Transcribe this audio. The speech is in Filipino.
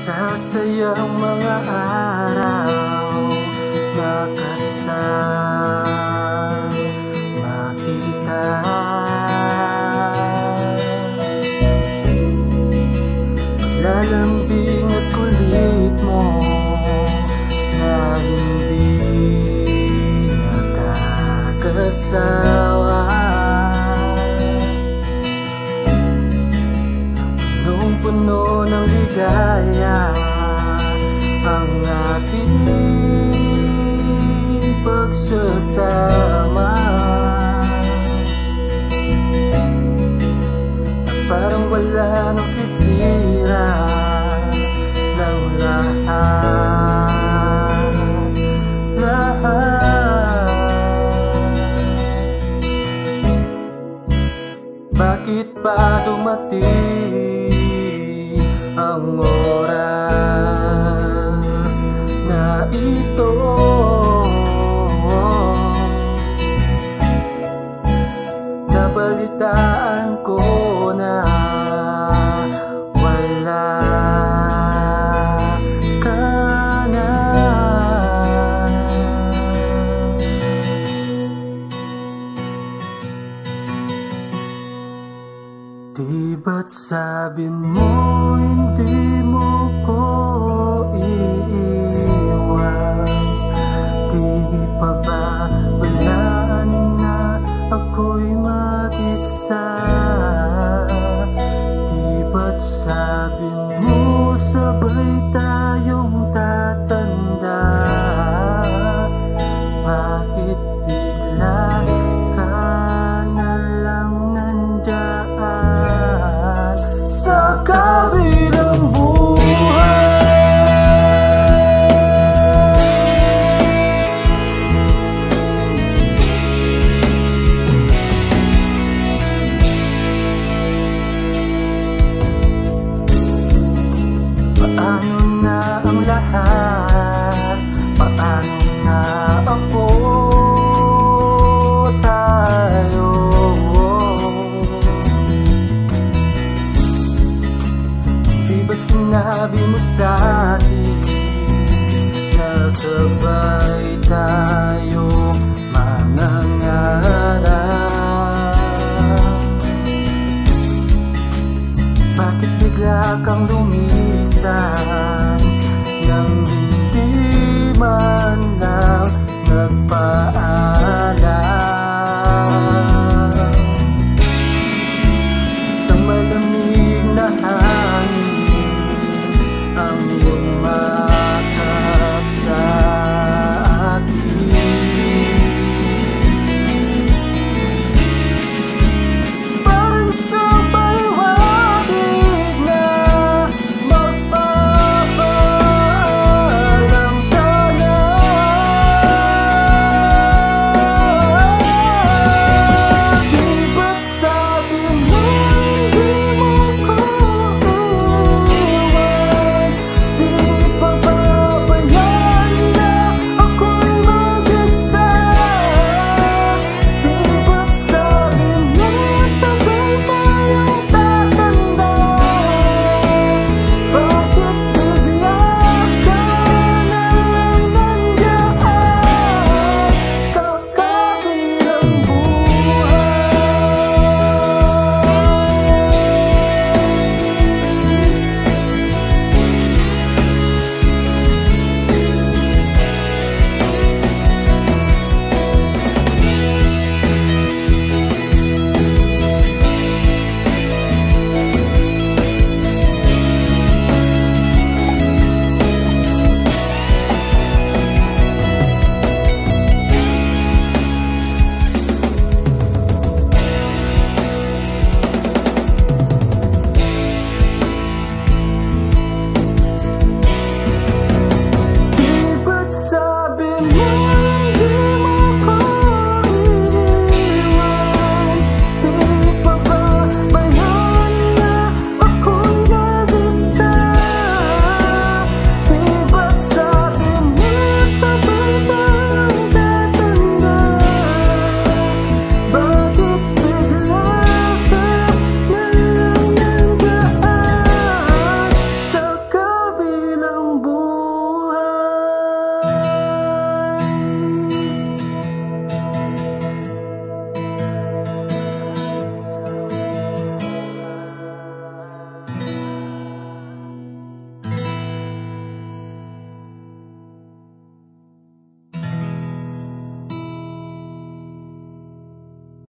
Sa sayang mga araw nakasama kita, paglalambing at kulit mo na hindi nakakasawa. Punong-puno ng ligaya ang ating pagsasama, at parang wala nang sisira ng lahat. Bakit ba dumating ang oras na ito? Nabalitaan ko na wala ka na. Di ba't sabi mo hindi mo ko iiwan? Di pa ba walaan na ako'y mag-isa? Di ba't sabi mo sabay tayong tatanda? Bakit bigla ka na lang nandyan sa kabilang buhay? Paano na ang lahat? Paano na ako? Tayo di ba't sinabi mo sa'kin na sabay tayo mangangarap? Bakit bigla kang lumisan nang hindi man lang nagpaalam?